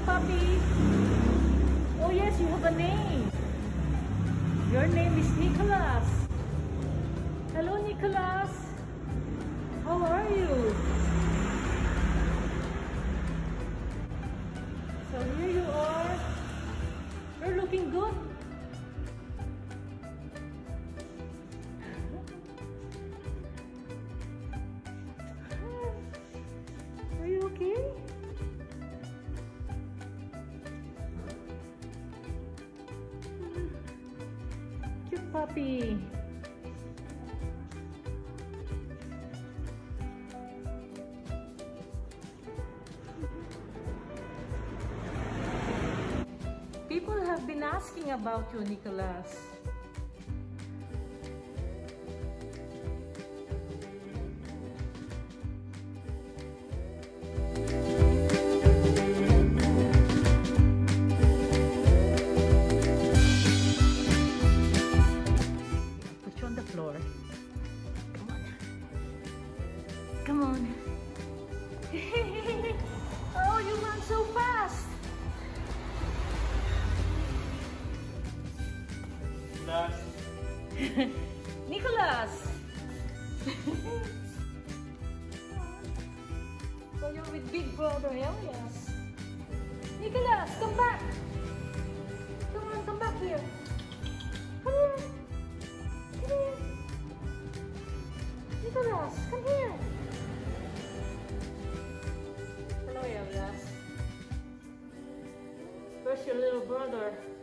puppy. Oh yes, you have a name. Your name is Nicholas. Hello, Nicholas. How are you? So here you are. You're looking good. Are you okay? Cute puppy. People have been asking about you, Nicholas. Put you on the floor. Come on. Come on. Oh, you run so fast. Nicholas! So you're with Big Brother Elias. Nicholas, come back! Come on, come back here. Come here. Come here. Nicholas, come here. Hello, Elias. Where's your little brother?